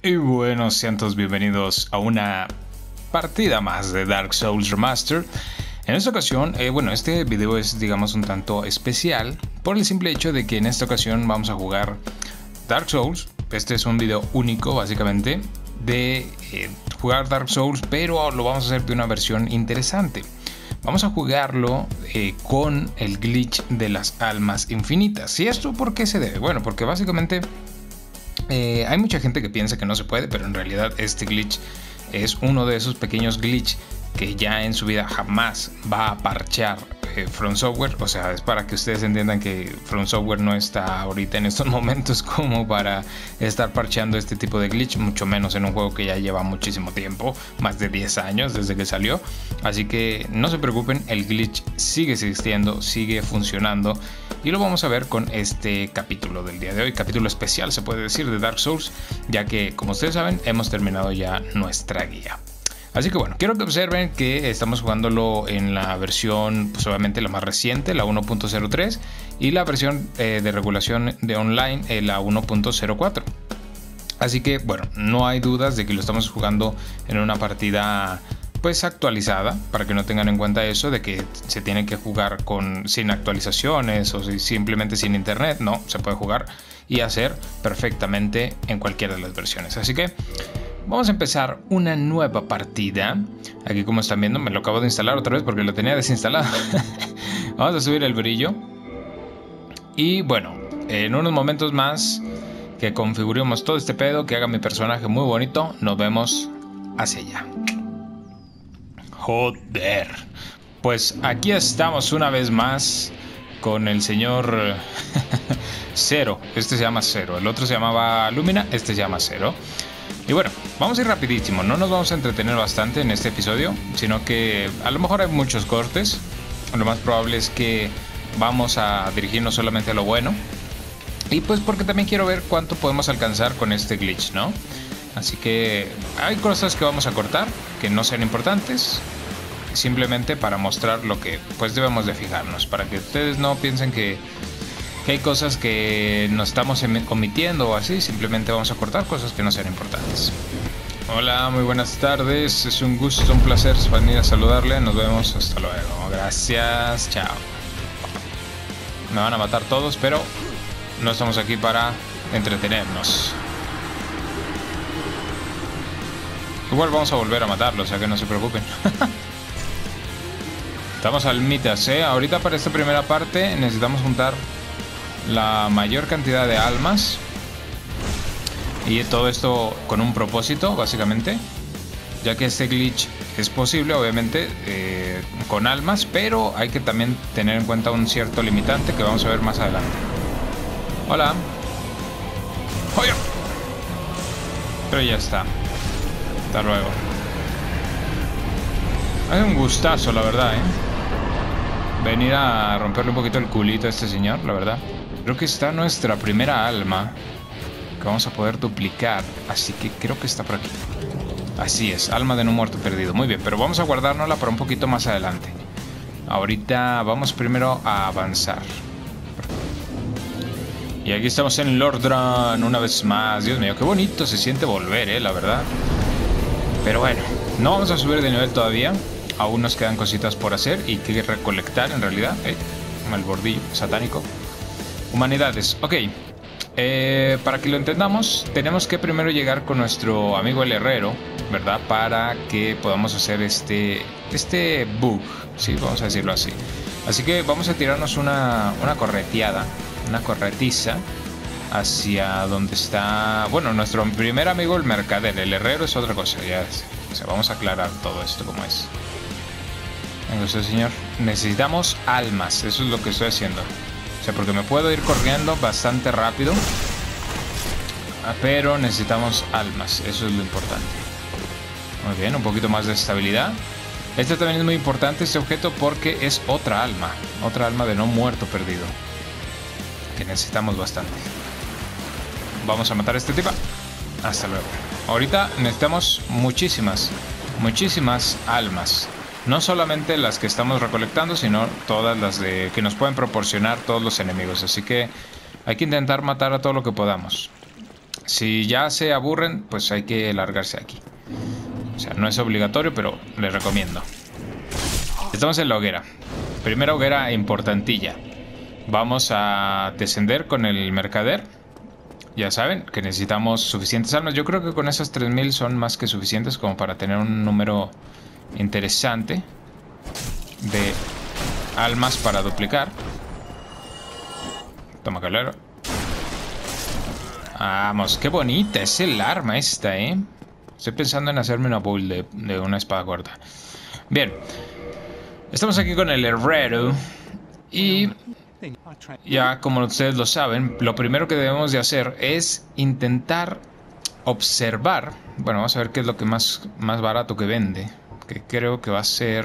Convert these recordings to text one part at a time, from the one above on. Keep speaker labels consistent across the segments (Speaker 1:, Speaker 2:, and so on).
Speaker 1: Y bueno, sean todos bienvenidos a una partida más de Dark Souls Remastered. En esta ocasión, este video es, digamos, un tanto especial por el simple hecho de que en esta ocasión vamos a jugar Dark Souls. Este es un video único, básicamente, de jugar Dark Souls, pero lo vamos a hacer de una versión interesante. Vamos a jugarlo con el glitch de las almas infinitas. ¿Y esto por qué se debe? Bueno, porque básicamente hay mucha gente que piensa que no se puede, pero en realidad este glitch es uno de esos pequeños glitch que ya en su vida jamás va a parchear From Software. O sea, es para que ustedes entiendan que From Software no está ahorita en estos momentos como para estar parcheando este tipo de glitch, mucho menos en un juego que ya lleva muchísimo tiempo, más de 10 años desde que salió. Así que no se preocupen, el glitch sigue existiendo, sigue funcionando, y lo vamos a ver con este capítulo del día de hoy, capítulo especial se puede decir de Dark Souls, ya que como ustedes saben hemos terminado ya nuestra guía. Así que bueno, quiero que observen que estamos jugándolo en la versión, pues obviamente la más reciente, la 1.03, y la versión de regulación de online, la 1.04. Así que bueno, no hay dudas de que lo estamos jugando en una partida pues actualizada, para que no tengan en cuenta eso de que se tiene que jugar sin actualizaciones o simplemente sin internet. No, se puede jugar y hacer perfectamente en cualquiera de las versiones. Así que vamos a empezar una nueva partida. Aquí, como están viendo, me lo acabo de instalar otra vez porque lo tenía desinstalado. Vamos a subir el brillo. Y bueno, en unos momentos más que configuremos todo este pedo, que haga mi personaje muy bonito, nos vemos hacia allá. Joder. Pues aquí estamos una vez más con el señor Zero. Este se llama Zero. El otro se llamaba Lumina. Este se llama Zero. Y bueno, vamos a ir rapidísimo. No nos vamos a entretener bastante en este episodio, sino que a lo mejor hay muchos cortes. Lo más probable es que vamos a dirigirnos solamente a lo bueno. Y pues porque también quiero ver cuánto podemos alcanzar con este glitch, ¿no? Así que hay cosas que vamos a cortar, que no sean importantes, simplemente para mostrar lo que pues debemos de fijarnos, para que ustedes no piensen que hay cosas que nos estamos omitiendo o así. Simplemente vamos a cortar cosas que no sean importantes. Hola, muy buenas tardes, es un gusto, un placer venir a saludarle. Nos vemos, hasta luego, gracias, chao. Me van a matar todos, pero no estamos aquí para entretenernos. Igual vamos a volver a matarlo, o sea que no se preocupen. Estamos al mitas, ahorita para esta primera parte necesitamos juntar la mayor cantidad de almas, y todo esto con un propósito, básicamente, ya que este glitch es posible obviamente con almas, pero hay que también tener en cuenta un cierto limitante que vamos a ver más adelante. Hola. ¡Oye! Pero ya está. Hasta luego. Es un gustazo, la verdad, venir a romperle un poquito el culito a este señor, la verdad. Creo que está nuestra primera alma que vamos a poder duplicar, así que creo que está por aquí. Así es, alma de no muerto perdido. Muy bien, pero vamos a guardárnosla para un poquito más adelante. Ahorita vamos primero a avanzar. Y aquí estamos en Lordran una vez más. Dios mío, qué bonito se siente volver, la verdad. Pero bueno, no vamos a subir de nivel todavía. Aún nos quedan cositas por hacer y que recolectar en realidad. El bordillo satánico. Humanidades, ok. Para que lo entendamos, tenemos que primero llegar con nuestro amigo el herrero, ¿verdad? Para que podamos hacer este bug, sí, vamos a decirlo así. Así que vamos a tirarnos una correteada, una corretiza hacia donde está, bueno, nuestro primer amigo el mercader. El herrero es otra cosa, ya es. O sea, vamos a aclarar todo esto como es. Entonces, señor, necesitamos almas, eso es lo que estoy haciendo. O sea, porque me puedo ir corriendo bastante rápido, pero necesitamos almas, eso es lo importante. Muy bien, un poquito más de estabilidad. Este también es muy importante, este objeto, porque es otra alma de no muerto perdido, que necesitamos bastante. Vamos a matar a este tipo. Hasta luego. Ahorita necesitamos muchísimas almas. No solamente las que estamos recolectando, sino todas las que nos pueden proporcionar todos los enemigos. Así que hay que intentar matar a todo lo que podamos. Si ya se aburren, pues hay que largarse aquí. O sea, no es obligatorio, pero les recomiendo. Estamos en la hoguera. Primera hoguera importantilla. Vamos a descender con el mercader. Ya saben que necesitamos suficientes almas. Yo creo que con esas 3000 son más que suficientes como para tener un número interesante de almas para duplicar. Toma, calero. Vamos, qué bonita es el arma esta, ¿eh? Estoy pensando en hacerme una build de una espada corta. Bien. Estamos aquí con el herrero. Y ya como ustedes lo saben, lo primero que debemos de hacer es intentar observar. Bueno, vamos a ver qué es lo que más barato que vende. Que creo que va a ser...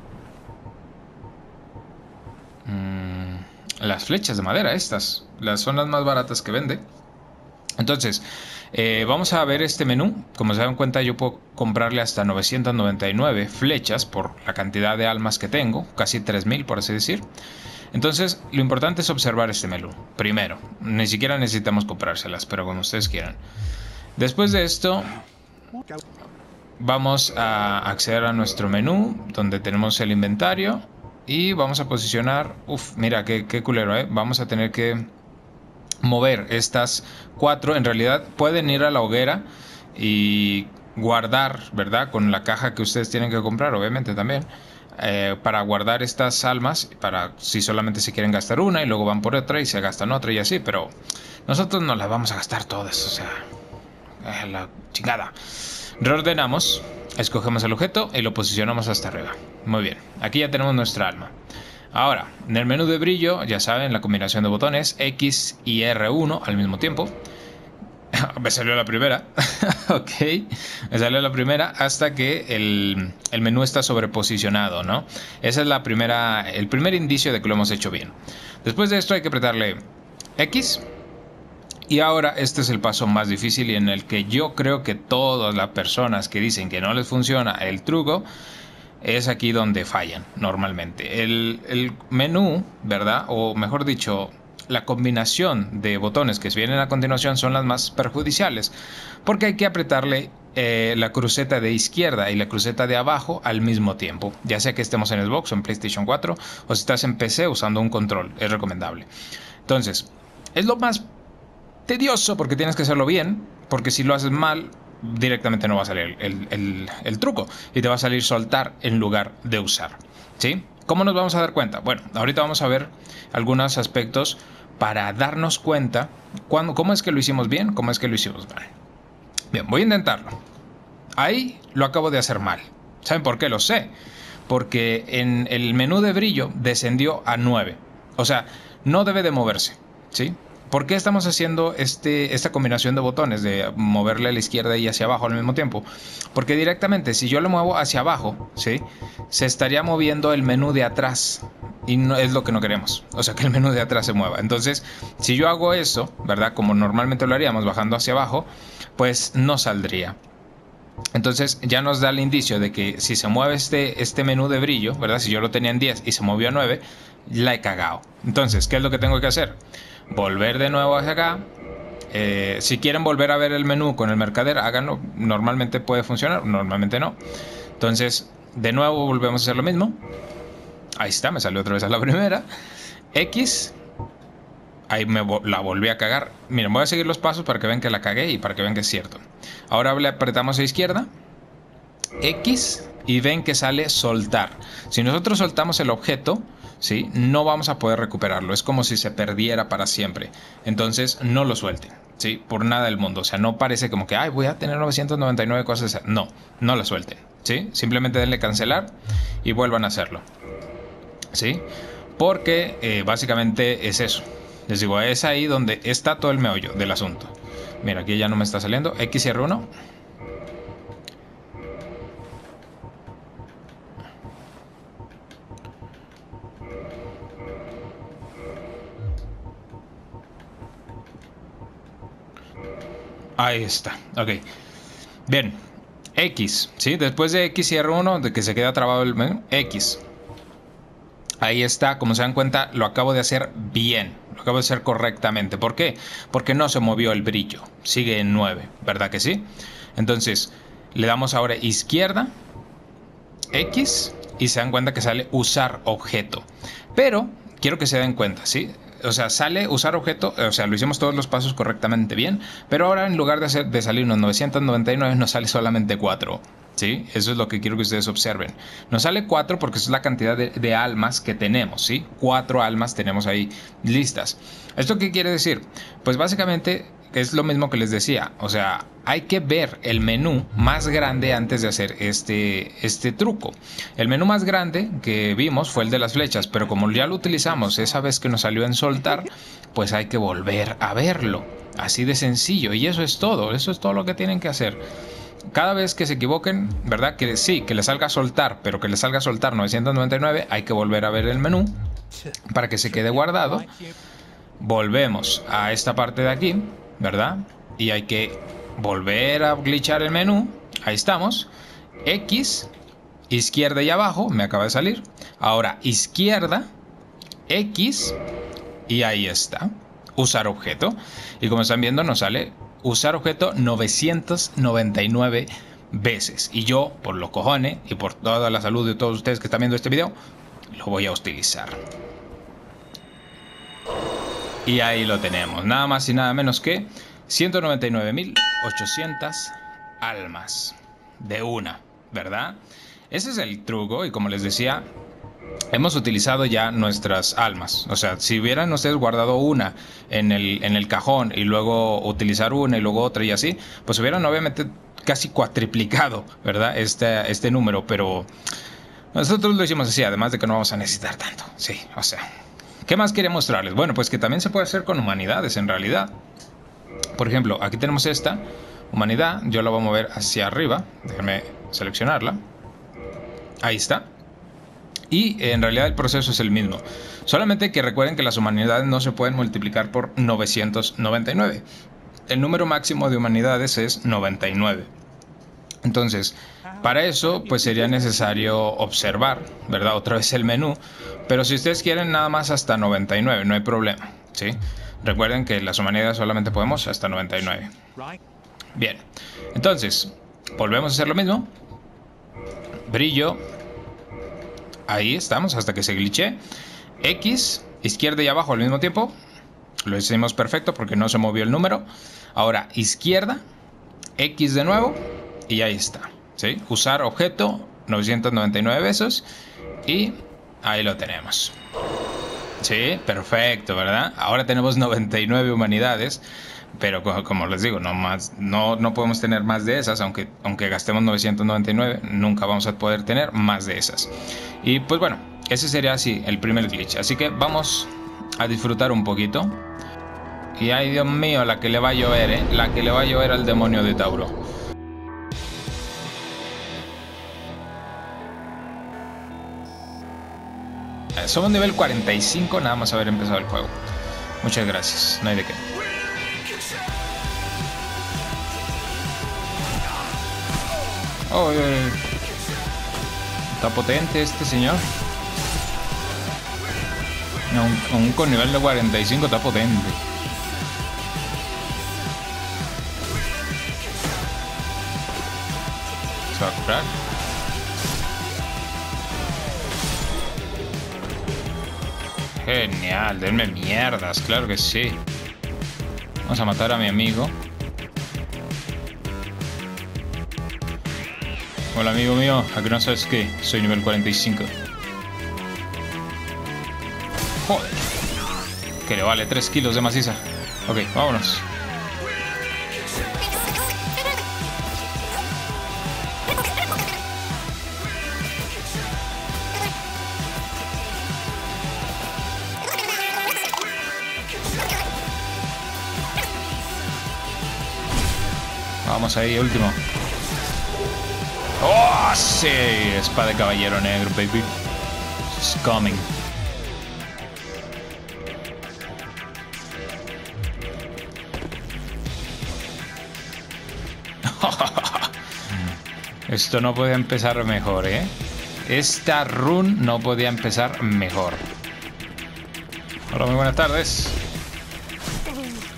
Speaker 1: las flechas de madera estas. Son las más baratas que vende. Entonces, vamos a ver este menú. Como se dan cuenta, yo puedo comprarle hasta 999 flechas por la cantidad de almas que tengo. Casi 3000, por así decir. Entonces, lo importante es observar este menú. Primero, ni siquiera necesitamos comprárselas, pero como ustedes quieran. Después de esto, vamos a acceder a nuestro menú, donde tenemos el inventario. Y vamos a posicionar... Uf, mira, qué culero, ¿eh? Vamos a tener que mover estas 4. En realidad pueden ir a la hoguera y guardar, ¿verdad? Con la caja que ustedes tienen que comprar, obviamente también. Para guardar estas almas, para si solamente se quieren gastar una y luego van por otra y se gastan otra y así, pero nosotros no las vamos a gastar todas, o sea, la chingada. Reordenamos, escogemos el objeto y lo posicionamos hasta arriba. Muy bien, aquí ya tenemos nuestra alma. Ahora, en el menú de brillo, ya saben, la combinación de botones X y R1 al mismo tiempo. Me salió la primera. Ok, me salió la primera hasta que el menú está sobreposicionado, ¿no? Esa es el primer indicio de que lo hemos hecho bien. Después de esto hay que apretarle X. Y ahora este es el paso más difícil y en el que yo creo que todas las personas que dicen que no les funciona el truco, es aquí donde fallan normalmente. El menú, ¿verdad? O mejor dicho, la combinación de botones que vienen a continuación son las más perjudiciales, porque hay que apretarle la cruceta de izquierda y la cruceta de abajo al mismo tiempo, ya sea que estemos en Xbox o en PlayStation 4 o si estás en PC usando un control, es recomendable. Entonces, es lo más tedioso porque tienes que hacerlo bien, porque si lo haces mal directamente no va a salir el truco y te va a salir soltar en lugar de usar, ¿sí? ¿Cómo nos vamos a dar cuenta? Bueno, ahorita vamos a ver algunos aspectos para darnos cuenta cómo es que lo hicimos bien, cómo es que lo hicimos mal. Bien, voy a intentarlo. Ahí lo acabo de hacer mal. ¿Saben por qué? Lo sé. Porque en el menú de brillo descendió a 9. O sea, no debe de moverse, ¿sí? ¿Por qué estamos haciendo esta combinación de botones de moverle a la izquierda y hacia abajo al mismo tiempo? Porque directamente si yo lo muevo hacia abajo, ¿sí? Se estaría moviendo el menú de atrás y no es lo que no queremos. O sea, que el menú de atrás se mueva. Entonces, si yo hago eso, ¿verdad? Como normalmente lo haríamos bajando hacia abajo, pues no saldría. Entonces ya nos da el indicio de que si se mueve este menú de brillo, ¿verdad? Si yo lo tenía en 10 y se movió a 9, la he cagado. Entonces, ¿qué es lo que tengo que hacer? Volver de nuevo hacia acá. Si quieren volver a ver el menú con el mercader, háganlo. Normalmente puede funcionar, normalmente no. Entonces, de nuevo volvemos a hacer lo mismo. Ahí está, me salió otra vez a la primera. X. Ahí la volví a cagar. Miren, voy a seguir los pasos para que vean que la cagué y para que vean que es cierto. Ahora le apretamos a izquierda, X, y ven que sale soltar. Si nosotros soltamos el objeto, ¿sí? No vamos a poder recuperarlo. Es como si se perdiera para siempre. Entonces no lo suelten, ¿sí? Por nada del mundo. O sea, no parece como que ay, voy a tener 999 cosas. No, no lo suelten, ¿sí? Simplemente denle cancelar y vuelvan a hacerlo, ¿sí? Porque básicamente es eso. Les digo, es ahí donde está todo el meollo del asunto. Mira, aquí ya no me está saliendo. X y R1. Ahí está, ok. Bien, X, ¿sí? Después de X y R1, de que se queda trabado el menú, X. Ahí está, como se dan cuenta, lo acabo de hacer bien. Lo acabo de hacer correctamente. ¿Por qué? Porque no se movió el brillo. Sigue en 9, ¿verdad que sí? Entonces, le damos ahora izquierda, X, y se dan cuenta que sale usar objeto. Pero quiero que se den cuenta, ¿sí? O sea, sale usar objeto, o sea, lo hicimos todos los pasos correctamente bien, pero ahora en lugar de salir unos 999, nos sale solamente 4. ¿Sí? Eso es lo que quiero que ustedes observen. Nos sale 4 porque es la cantidad de almas que tenemos, ¿sí? 4 almas tenemos ahí listas. ¿Esto qué quiere decir? Pues básicamente es lo mismo que les decía. O sea, hay que ver el menú más grande antes de hacer este truco. El menú más grande que vimos fue el de las flechas, pero como ya lo utilizamos esa vez que nos salió en soltar, pues hay que volver a verlo. Así de sencillo. Y eso es todo lo que tienen que hacer. Cada vez que se equivoquen, ¿verdad? Que sí, que le salga soltar, pero que le salga soltar 999, hay que volver a ver el menú para que se quede guardado. Volvemos a esta parte de aquí, ¿verdad? Y hay que volver a glitchar el menú. Ahí estamos. X, izquierda y abajo, me acaba de salir. Ahora izquierda, X, y ahí está. Usar objeto. Y como están viendo, nos sale usar objeto 999 veces. Y yo, por los cojones y por toda la salud de todos ustedes que están viendo este video, lo voy a utilizar. Y ahí lo tenemos. Nada más y nada menos que 199.800 almas. De una, ¿verdad? Ese es el truco. Y como les decía, hemos utilizado ya nuestras almas. O sea, si hubieran ustedes guardado una en el cajón y luego utilizar una y luego otra y así, pues hubieran obviamente casi cuatriplicado, ¿verdad? Este número, pero nosotros lo hicimos así, además de que no vamos a necesitar tanto. Sí, o sea, ¿qué más quería mostrarles? Bueno, pues que también se puede hacer con humanidades en realidad. Por ejemplo, aquí tenemos esta humanidad. Yo la voy a mover hacia arriba. Déjenme seleccionarla. Ahí está. Y en realidad el proceso es el mismo. Solamente que recuerden que las humanidades no se pueden multiplicar por 999. El número máximo de humanidades es 99. Entonces, para eso pues sería necesario observar, ¿verdad? Otra vez el menú. Pero si ustedes quieren nada más hasta 99, no hay problema, ¿sí? Recuerden que las humanidades solamente podemos hasta 99. Bien, entonces, volvemos a hacer lo mismo. Brillo. Ahí estamos, hasta que se glitche. X, izquierda y abajo al mismo tiempo. Lo hicimos perfecto porque no se movió el número. Ahora, izquierda, X de nuevo. Y ahí está, ¿sí? Usar objeto, 999 veces. Y ahí lo tenemos. Sí, perfecto, ¿verdad? Ahora tenemos 99 humanidades. Pero como les digo, no podemos tener más de esas, aunque gastemos 999, nunca vamos a poder tener más de esas. Y pues bueno, ese sería así el primer glitch. Así que vamos a disfrutar un poquito. Y ay, Dios mío, la que le va a llover, la que le va a llover al demonio de Tauro. Somos nivel 45 nada más haber empezado el juego. Muchas gracias, no hay de qué. Oh, está potente este señor. Aún con nivel de 45 está potente. Se va a curar. Genial, denme mierdas, claro que sí. Vamos a matar a mi amigo. Hola amigo mío, ¿a que no sabes qué? Soy nivel 45. Joder. Que le vale 3 kilos de maciza. Ok, vámonos. Vamos ahí, último. ¡Oh, sí! Espada de caballero negro, baby. It's coming. Esto no podía empezar mejor, ¿eh? Esta run no podía empezar mejor. Hola, muy buenas tardes.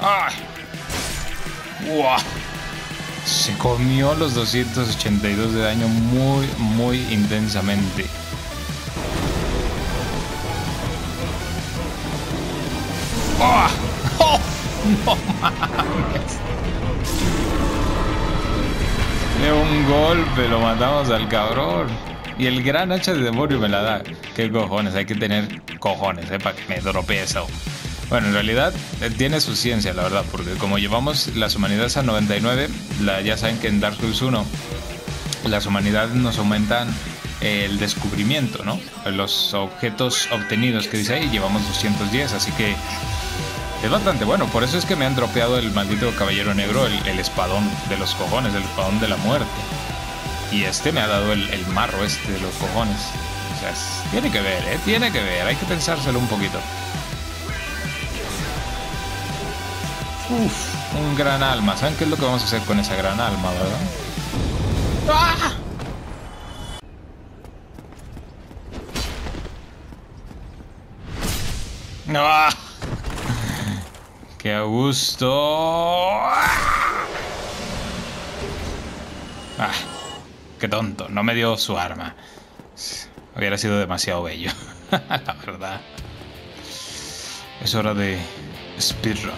Speaker 1: ¡Ay! ¡Wow! Se comió los 282 de daño muy, muy intensamente. ¡Oh! ¡Oh! ¡No mames! De un golpe lo matamos al cabrón. Y el gran hacha de demonio me la da. ¿Qué cojones? Hay que tener cojones, para que me dropee eso. Bueno, en realidad tiene su ciencia, la verdad, porque como llevamos las humanidades a 99, ya saben que en Dark Souls 1 las humanidades nos aumentan el descubrimiento, ¿no? Los objetos obtenidos que dice ahí, llevamos 210, así que es bastante bueno. Por eso es que me han dropeado el maldito caballero negro, el espadón de los cojones, el espadón de la muerte. Y este me ha dado el marro este de los cojones. O sea, tiene que ver, tiene que ver, hay que pensárselo un poquito. Uf, un gran alma. ¿Saben qué es lo que vamos a hacer con esa gran alma, verdad? ¡Ah! ¡Ah! ¡Qué a gusto! ¡Ah! ¡Qué tonto! No me dio su arma. Hubiera sido demasiado bello. La verdad. Es hora de speedrun.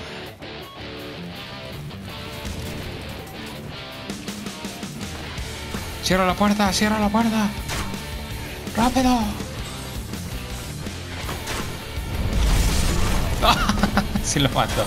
Speaker 1: ¡Cierra la puerta! ¡Cierra la puerta! ¡Rápido! Sí lo mato.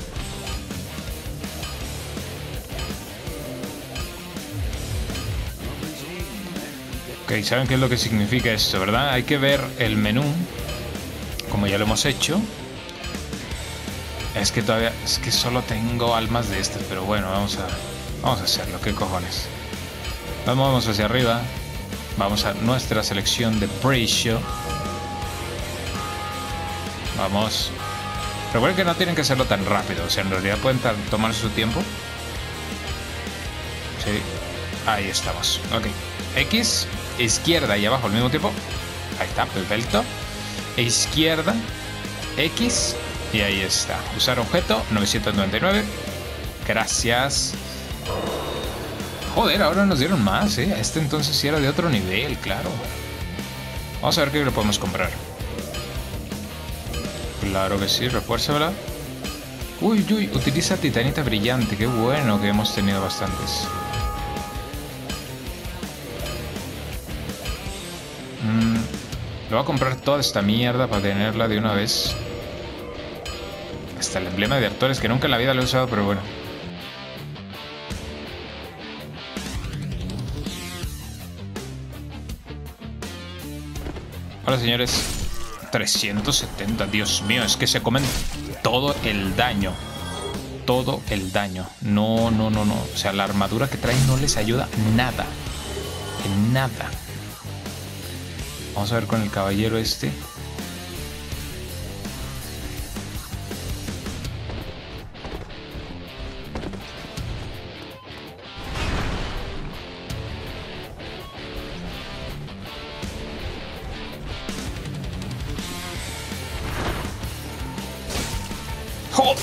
Speaker 1: Ok, ¿saben qué es lo que significa esto, verdad? Hay que ver el menú, como ya lo hemos hecho. Es que todavía... Es que solo tengo almas de estas, pero bueno, vamos a hacerlo. ¿Qué cojones? Vamos hacia arriba. Vamos a nuestra selección de precio. Vamos. Recuerden que no tienen que hacerlo tan rápido. O sea, en realidad pueden tomarse su tiempo. Sí. Ahí estamos. Ok. X, izquierda y abajo al mismo tiempo. Ahí está, perfecto. Izquierda, X y ahí está. Usar objeto, 999. Gracias. Joder, ahora nos dieron más, Este entonces sí era de otro nivel, claro. Vamos a ver qué le podemos comprar. Claro que sí, refuérzala. Uy, uy, utiliza titanita brillante. Qué bueno que hemos tenido bastantes. Le voy a comprar toda esta mierda para tenerla de una vez. Hasta el emblema de actores que nunca en la vida lo he usado, pero bueno. Hola, señores. 370, Dios mío, es que se comen todo el daño. Todo el daño. No, no, no, no. O sea, la armadura que traen no les ayuda nada. En nada. Vamos a ver con el caballero este. ¡Joder!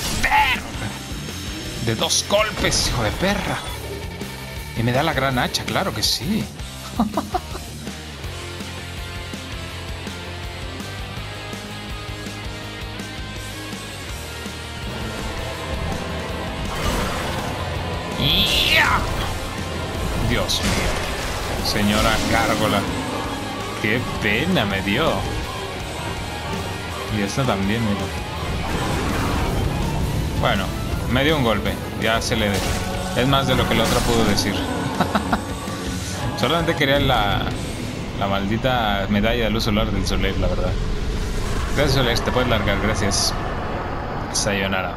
Speaker 1: De 2 golpes, hijo de perra. Y me da la gran hacha, claro que sí. Dios mío. Señora Gárgola. Qué pena me dio. Y esta también, mira. Bueno, me dio un golpe. Ya se le... Es más de lo que la otra pudo decir. Solamente quería la maldita medalla de luz solar del Soler, la verdad. Gracias, Soler. Te puedes largar. Gracias. Sayonara.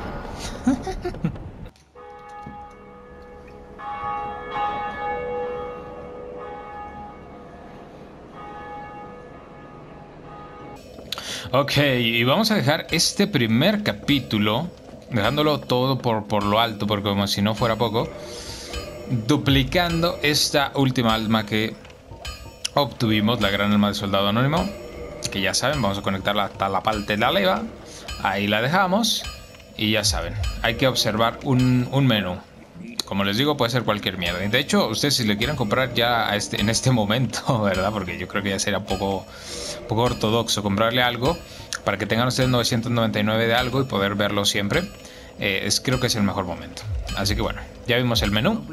Speaker 1: Ok, y vamos a dejar este primer capítulo, dejándolo todo por lo alto, porque como si no fuera poco, duplicando esta última alma que obtuvimos, la gran alma del soldado anónimo, que ya saben, vamos a conectarla hasta la parte de la leva, ahí la dejamos, Y ya saben, hay que observar un menú. Como les digo, puede ser cualquier mierda. Y de hecho, ustedes si le quieren comprar ya en este momento, ¿verdad? Porque yo creo que ya sería un poco ortodoxo comprarle algo para que tengan ustedes 999 de algo y poder verlo siempre. Creo que es el mejor momento. Así que bueno, ya vimos el menú.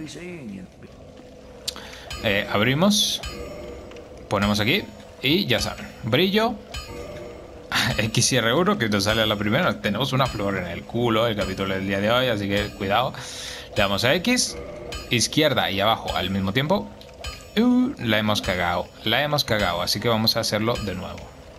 Speaker 1: Abrimos. Ponemos aquí. Y ya saben, brillo. X y R1, que nos sale a la primera. Tenemos una flor en el culo el capítulo del día de hoy, así que cuidado. Le damos a X, izquierda y abajo al mismo tiempo. La hemos cagado, así que vamos a hacerlo de nuevo.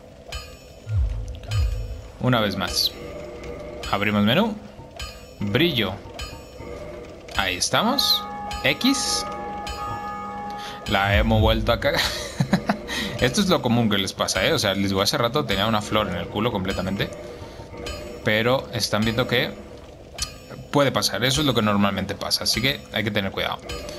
Speaker 1: Una vez más. Abrimos menú. Brillo. Ahí estamos. X. La hemos vuelto a cagar. Esto es lo común que les pasa, ¿eh? O sea, les digo, hace rato tenía una flor en el culo completamente. Pero están viendo que puede pasar, eso es lo que normalmente pasa. Así que hay que tener cuidado.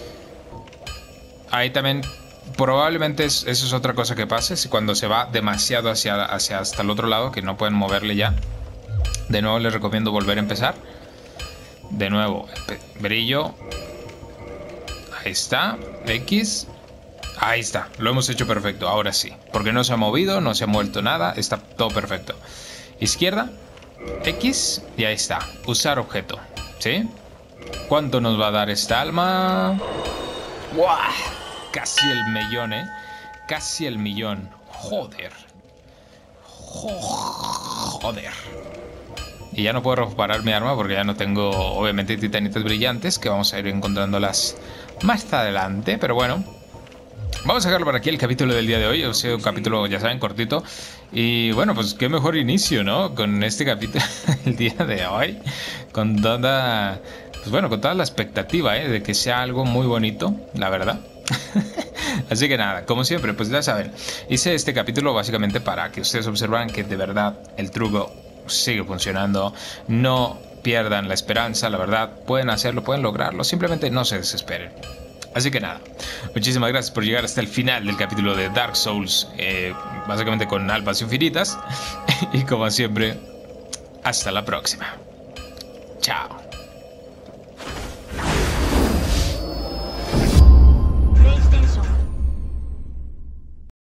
Speaker 1: Ahí también probablemente eso es otra cosa que pase. Si cuando se va demasiado hacia hasta el otro lado, que no pueden moverle ya. De nuevo les recomiendo volver a empezar. De nuevo, brillo. Ahí está, X. Ahí está, lo hemos hecho perfecto, ahora sí. Porque no se ha movido, no se ha muerto nada, está todo perfecto. Izquierda, X, y ahí está. Usar objeto, ¿sí? ¿Cuánto nos va a dar esta alma? ¡Buah! Casi el millón, ¿eh? Casi el millón. Joder. Joder. Y ya no puedo reparar mi arma porque ya no tengo, obviamente, titanitas brillantes, que vamos a ir encontrándolas más adelante, pero bueno. Vamos a dejarlo por aquí el capítulo del día de hoy. Ha sido un capítulo, ya saben, cortito. Y bueno, pues qué mejor inicio, ¿no? Con este capítulo el día de hoy. Con toda, pues bueno, con toda la expectativa, ¿eh? De que sea algo muy bonito, la verdad. Así que nada, como siempre, pues ya saben. Hice este capítulo básicamente para que ustedes observaran que de verdad el truco sigue funcionando. No pierdan la esperanza, la verdad. Pueden hacerlo, pueden lograrlo. Simplemente no se desesperen. Así que nada, muchísimas gracias por llegar hasta el final del capítulo de Dark Souls, básicamente con almas infinitas. Y como siempre, hasta la próxima. Chao.